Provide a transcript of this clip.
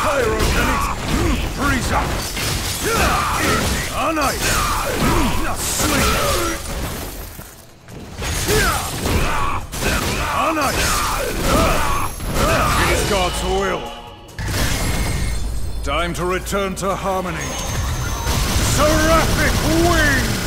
Pyrogenics! Freeze up! Easy! On ice! Now swing! On ice! It is God's will! Time to return to harmony! Seraphic Wing!